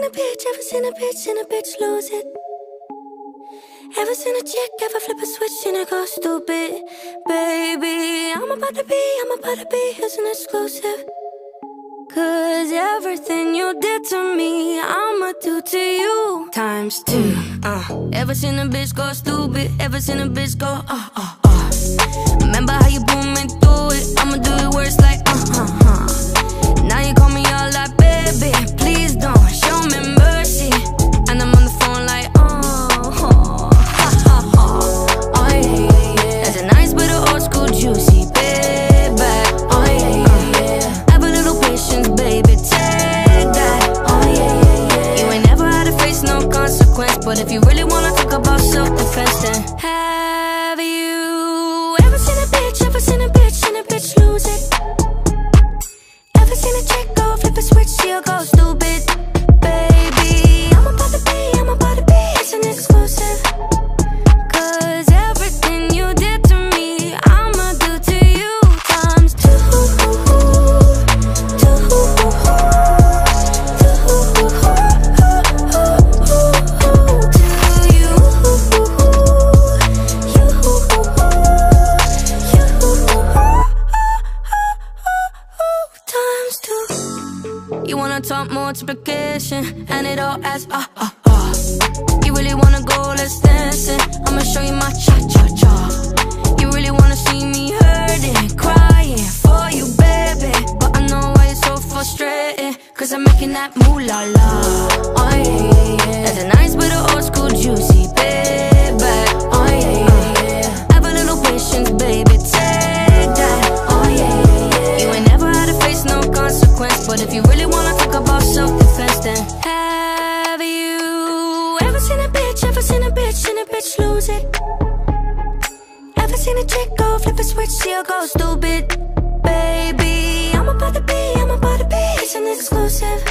seen a bitch lose it? Ever seen a chick ever flip a switch and it go stupid? Baby, I'm about to be here's an exclusive. Cause everything you did to me, I'ma do to you times two. Ever seen a bitch go stupid? Ever seen a bitch go Remember how you put me through it? I'ma do it worse like Now you call me all like baby, please don't show me mercy. And I'm on the phone like oh yeah. That's a nice bit of old school juicy payback. Oh yeah. Have a little patience, baby, take that. Oh yeah. You ain't never had to face no consequence, but if you really wanna talk about self-defense, then have you ever seen a bitch lose it? Ever seen a chick go flip a switch, she'll go stupid? Baby, I'm about to be it's an exclusive. Cause everything you did to me, I'ma do to you times two. You wanna talk multiplication, and it all adds You really wanna go, let's dancing. I'ma show you my cha-cha-cha. You really wanna see me hurting, crying for you, baby. But I know why you're so frustrated, cause I'm making that moolah-la. Oh yeah. That's a nice bit of old school juicy payback. Oh yeah. Have a little patience, baby, take that. Oh yeah. You ain't never had to face no consequence, but if you really wanna talk about self-defense, then have you ever seen a bitch lose it? Ever seen a chick go flip a switch, she'll go stupid? Baby, I'm about to be it's an exclusive.